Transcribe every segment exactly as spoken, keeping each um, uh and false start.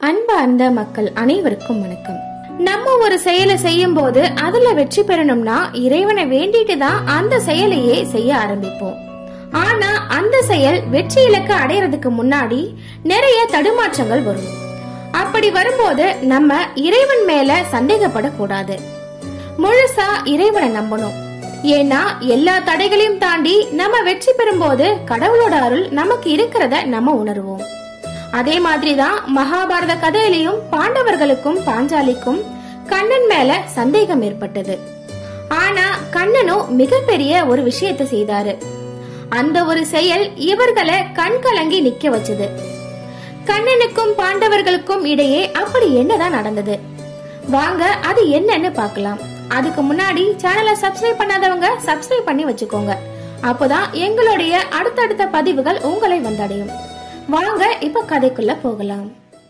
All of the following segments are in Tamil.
அன்பார்ந்த மக்கள் அனைவருக்கும் வணக்கம். நம்ம ஒரு செயலை செய்யும் போது அதுல வெற்றி பெறணும்னா இறைவனை வேண்டிட்டு தான் அந்த செயலையே செய்ய ஆரம்பிப்போம். ஆனா அந்த செயல் வெற்றி இலக்க அடையறதுக்கு முன்னாடி நிறைய தடுமாற்றங்கள் வரும். அப்படி வரும்போது நம்ம இறைவன் மேல சந்தேகப்படக்கூடாது, முழுசா இறைவனை நம்பணும். ஏன்னா எல்லா தடைகளையும் தாண்டி நம்ம வெற்றி பெறும் போது கடவுளோட அருள் நமக்கு இருக்கிறத நம்ம உணர்வோம். அதே மாதிரிதான் மகாபாரத கதையிலையும் பாண்டவர்களுக்கும் பாஞ்சாலிக்கும் கண்ணன் மேல சந்தேகம் ஏற்பட்டது. ஆனா கண்ணனும் மிகப்பெரிய ஒரு விஷயத்தை செய்தாரு. அந்த ஒரு செயல் இவர்களை கண் கலங்கி நிக்க வச்சது. கண்ணனுக்கும் பாண்டவர்களுக்கும் இடையே அப்படி என்னதான் நடந்தது? வாங்க அது என்னன்னு பாக்கலாம். அதுக்கு முன்னாடி சேனலை சப்ஸ்கிரைப் பண்ணாதவங்க சப்ஸ்கிரைப் பண்ணி வச்சுக்கோங்க. அப்போதான் எங்களுடைய அடுத்தடுத்த பதிவுகள் உங்களை வந்தடையும். வாங்க இப்ப கதைக்குள்ள போகலாம்.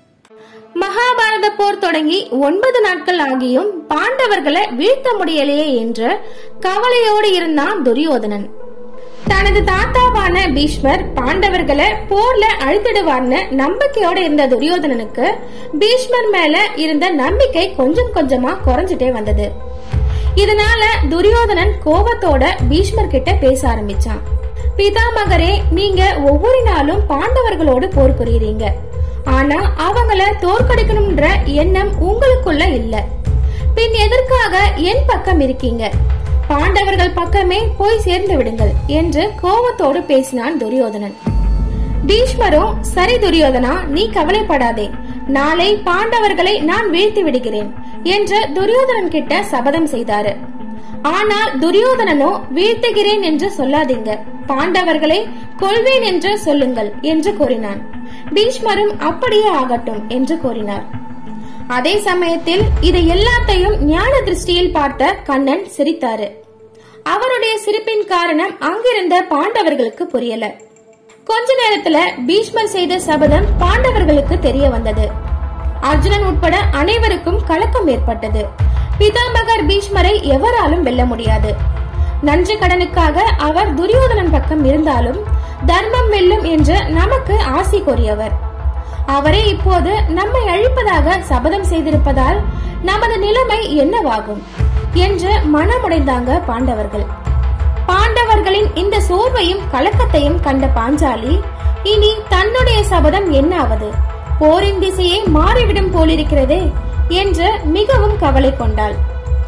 மகாபாரத போர் தொடங்கி ஒன்பது நாட்கள் ஆகியும் பாண்டவர்களை வீழ்த்த முடியலையே என்று கவலையோடு இருந்தான் துரியோதனன். தனது தாத்தாவான பீஷ்மர் பாண்டவர்களை போர்ல அழித்திடுவார்னு நம்பிக்கையோட இருந்த துரியோதனனுக்கு பீஷ்மர் மேல இருந்த நம்பிக்கை கொஞ்சம் கொஞ்சமா குறைஞ்சிட்டே வந்தது. இதனால துரியோதனன் கோபத்தோட பீஷ்மர் கிட்ட பேச ஆரம்பிச்சான். பிதாமகரே, நீங்க ஒவ்வொரு நாளும் பாண்டவர்களோடு போர் புரியுறீங்க. ஆனா அவங்கள தோற்கடிக்கணும்ன்ற எண்ணம் உங்களுக்குள்ள இல்ல. பின் எதற்காக என் பக்கம் இருக்கீங்க? பாண்டவர்கள் பக்கமே போய் சேர்ந்து விடுங்கள் என்று கோபத்தோடு பேசினான் துரியோதனன். பீஷ்மரும், சரி துரியோதனா, நீ கவலைப்படாதே, நாளை பாண்டவர்களை நான் வீழ்த்தி விடுகிறேன் என்று துரியோதனன் கிட்ட சபதம் செய்தாரு. ஆனால் துரியோதனனோ, வீழ்த்துகிறேன் என்று சொல்லாதீங்க, பாண்டவர்களை கொல்வேன் என்று சொல்லுங்கள் என்று கூறினான். பீஷ்மரும் அப்படியே ஆகட்டும் என்று கூறினார். அதே சமயத்தில் இதை எல்லாத்தையும் ஞான திருஷ்டியில் பார்த்த கண்ணன் சிரித்தாரு. அவருடைய சிரிப்பின் காரணம் அங்கிருந்த பாண்டவர்களுக்கு புரியல. கொஞ்ச நேரத்துல பீஷ்மர் செய்த சபதம் பாண்டவர்களுக்கு தெரிய வந்தது. அர்ஜுனன் உட்பட அனைவருக்கும் கலக்கம் ஏற்பட்டது. பிதாமகர் பீஷ்மரை எவராலும் வெல்ல முடியாது. நன்றி கடனுக்காக அவர் துரியோதனன் பக்கம் இருந்தாலும் தர்மம் வெல்லும் என்று நமக்கு ஆசி கூறியவர். அவரே இப்போது நம்மை அழிப்பதாக சபதம் செய்திருப்பதால் நமது நிலைமை என்னவாகும் என்று மனமுடைந்தாங்க பாண்டவர்கள். பாண்டவர்களின் இந்த சோர்வையும் கலக்கத்தையும் கண்ட பாஞ்சாலி, இனி தன்னுடைய சபதம் என்னாவது? போரின் திசையை மாறிவிடும் போலிருக்கிறதே என்று மிகவும் கவலை கொண்டாள்.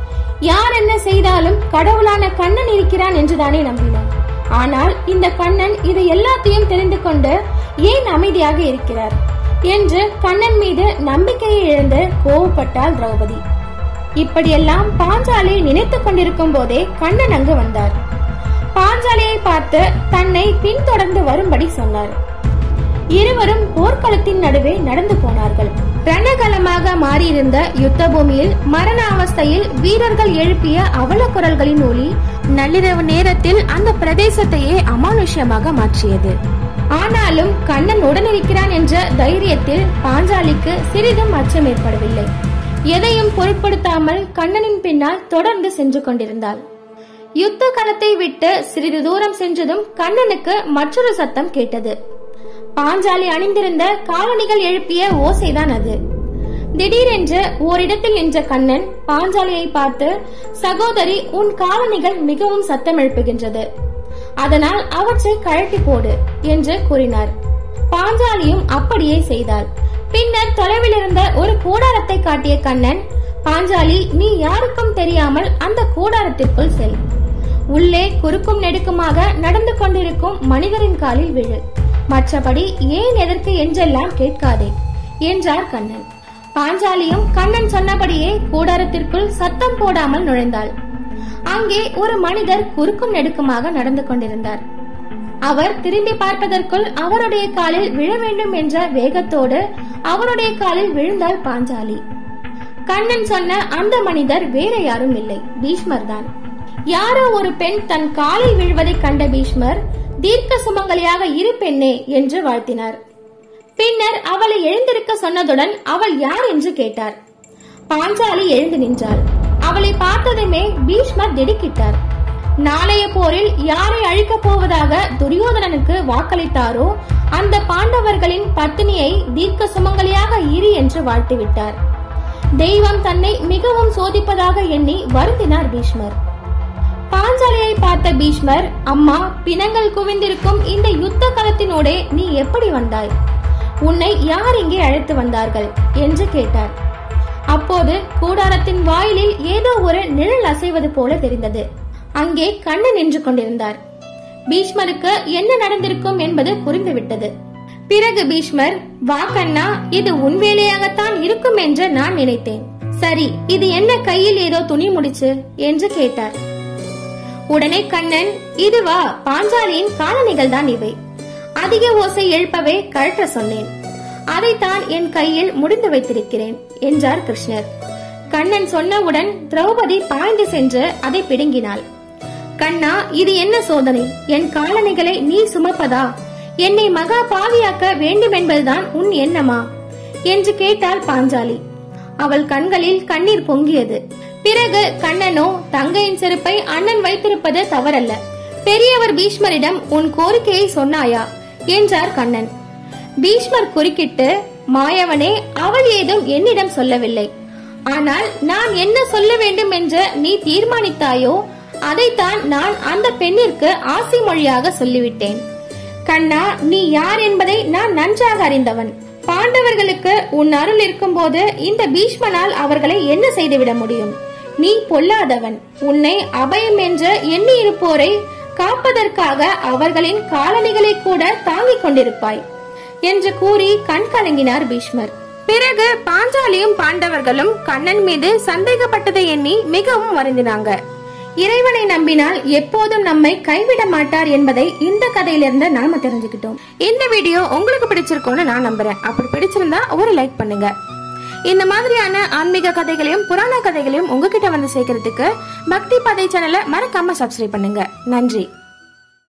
யார் என்ன செய்தாலும் கடவுளான கண்ணன் இருக்கிறான் என்றுதானே நம்பினோம். ஆனால் இந்த கண்ணன் இதை எல்லாத்தையும் தெரிந்து கொண்டு ஏன் அமைதியாக இருக்கிறார் என்று கண்ணன் மீது நம்பிக்கையை இழந்து கோவப்பட்டாள் திரௌபதி. இப்படியெல்லாம் பாஞ்சாலியை நினைத்துக் கொண்டிருக்கும் போதே கண்ணன் அங்கு வந்தார். பாஞ்சாலியை பார்த்து தன்னை பின்தொடர்ந்து வரும்படி சொன்னார். இருவரும் போர்க்களத்தின் நடுவே நடந்து போனார்கள். ரணகலமாக மாறியிருந்த யுத்த பூமியில் மரண அவஸ்தையில் வீரர்கள் எழுப்பிய அவல குரல்களின் ஒலி நள்ளிரவு நேரத்தில் அந்த பிரதேசத்தையே அமானுஷ்யமாக மாற்றியது. ஆனாலும் கண்ணன் உடனிருக்கிறான் என்ற தைரியத்தில் பாஞ்சாலிக்கு சிறிதும் அச்சம் ஏற்படவில்லை. எதையும் பொருட்படுத்தாமல் கண்ணனின் பின்னால் தொடர்ந்து சென்று கொண்டிருந்தாள். யுத்த களத்தை விட்டு சிறிது தூரம் சென்றதும் கண்ணனுக்கு மற்றொரு சத்தம் கேட்டது. பாஞ்சாலி அணிந்திருந்த காலணிகள் எழுப்பிய ஓசைதான் அது. திடீரென்று ஓரிடத்தில் நின்ற கண்ணன் பாஞ்சாலியை பார்த்து, சகோதரி, உன் காலணிகள் மிகவும் சத்தம் எழுப்புகின்றது, அதனால் அவற்றை கழட்டி போடு என்று கூறினார். பாஞ்சாலியும் அப்படியே செய்தாள். பின்னர் தொலைவில் இருந்த ஒரு கூடாரத்தை காட்டிய கண்ணன், பாஞ்சாலி, நீ யாருக்கும் தெரியாமல் அந்த கூடாரத்திற்குள் செல். உள்ளே குறுக்கும் நெடுக்குமாக நடந்து கொண்டிருக்கும் மனிதரின் காலில் விழு. மற்றபடி ஏன் எதற்கு என்றெல்லாம் கேட்காதே என்றார் கண்ணன். பாஞ்சாலியும் கண்ணன் சொன்னபடியே கூடாரத்திற்குள் சத்தம் போடாமல் நுழைந்தாள். அங்கே ஒரு மனிதர் குறுக்கும் நெடுக்குமாக நடந்து கொண்டிருந்தார். அவர் திரும்பி பார்ப்பதற்குள் அவருடைய காலில் விழ வேண்டும் என்ற வேகத்தோடு அவருடைய காலில் விழுந்தாள் பாஞ்சாலி. கண்ணன் சொன்ன அந்த மனிதர் வேற யாரும் இல்லை, பீஷ்மர் தான். யாரோ ஒரு பெண் தன் காலில் விழுவதை கண்ட பீஷ்மர், தீர்க்க சுமங்கலியாக இரு பெண்ணே என்று வாழ்த்தினார். பின்னர் அவளை எழுந்திருக்க சொன்னதுடன் அவள் யார் என்று கேட்டார். பாஞ்சாலி எழுந்து நின்றாள். அவளை பார்த்ததுமே பீஷ்மர் திடுக்கிட்டார். நாளைய போரில் யாரை அழிக்கப் போவதாக துரியோதனனுக்கு வாக்களித்தாரோ அந்த பாண்டவர்களின் பத்தினியை தீர்க்க சுமங்கலியாக இரு என்று என்று வாழ்த்திவிட்டார். தெய்வம் தன்னை மிகவும் சோதிப்பதாக எண்ணி வருந்தினார் பீஷ்மர். பாஞ்சாலியை பார்த்த பீஷ்மர், அம்மா, பிணங்கள் குவிந்திருக்கும் இந்த யுத்த களத்தினோடே நீ எப்படி வந்தாய்? உன்னை யார் இங்கே அழைத்து வந்தார்கள் என்று கேட்டார். அப்போது கூடாரத்தின் வாயிலில் ஏதோ ஒரு நிழல் அசைவது போல தெரிந்தது. அங்கே கண்ணன் நின்று கொண்டிருந்தார். பீஷ்மருக்கு என்ன நடந்திருக்கும் என்பது புரிந்துவிட்டது. பிறகு பீஷ்மர், வா கண்ணா, இது உன் வேலையாகத்தான் இருக்கும் என்று நான் நினைத்தேன். சரி, இது என்ன கையில் ஏதோ துணி முடிச்சு என்று கேட்டார். உடனே கண்ணன், இதுவா, பாஞ்சாலியின் காலணிகள் தான் இவை. அதிக ஓசை எழுப்பவே கழற்ற சொன்னேன். அதைத்தான் என் கையில் முடிந்து வைத்திருக்கிறேன் என்றார் கிருஷ்ணர். கண்ணன் சொன்னவுடன் திரௌபதி பாய்ந்து சென்று அதை பிடுங்கினாள். கண்ணா, இது என்ன சோதனை? என் காலணிகளை நீ சுமப்பதா? என்னை மகா பாவியாக்க வேண்டும் என்பதுதான் உன் எண்ணமா என்று கேட்டாள் பாஞ்சாலி. அவள் கண்களில் கண்ணீர் பொங்கியது. பிறகு கண்ணனோ, தங்கையின் செருப்பை அண்ணன் வைத்திருப்பது தவறல்ல. பெரியவர் பீஷ்மரிடம் உன் கோரிக்கையை சொன்னாயா என்றார் கண்ணன். பீஷ்மர் குறுக்கிட்டு, மாயவனே, அவள் ஏதும் என்னிடம் சொல்லவில்லை. ஆனால் நான் என்ன சொல்ல வேண்டும் என்று நீ தீர்மானித்தாயோ அதைத்தான் நான் அந்த பெண்ணிற்கு ஆசி மொழியாக சொல்லிவிட்டேன். கண்ணா, நீ யார் என்பதை நான் நன்றாக அறிந்தவன். பாண்டவர்களுக்கு உன் அருள் இருக்கும் போது இந்த பீஷ்மனால் அவர்களை என்ன செய்துவிட முடியும்? நீ பொல்லாதவன். உன்னை அபயம் என்று எண்ணி இருப்போரை காப்பதற்காக அவர்களின் காலணிகளை கூட தாங்கிக் கொண்டிருப்பாய் என்று கூறி கண் கலங்கினார் பீஷ்மர். பிறகு பாஞ்சாலியும் பாண்டவர்களும் கண்ணன் மீது சந்தேகப்பட்டதை எண்ணி மிகவும் வருந்தினாங்க. இறைவனை நம்பினால் எப்போதும் நம்மை கைவிட மாட்டார் என்பதை இந்த கதையிலிருந்து நாம தெரிஞ்சுக்கிட்டோம். இந்த வீடியோ உங்களுக்கு பிடிச்சிருக்கும்னு நான் நம்புறேன். அப்படி பிடிச்சிருந்தா ஒரு லைக் பண்ணுங்க. இந்த மாதிரியான ஆன்மீக கதைகளையும் புராண கதைகளையும் உங்ககிட்ட வந்து சேர்க்கறதுக்கு பக்தி பதை சேனலை மறக்காம சப்ஸ்கிரைப் பண்ணுங்க. நன்றி.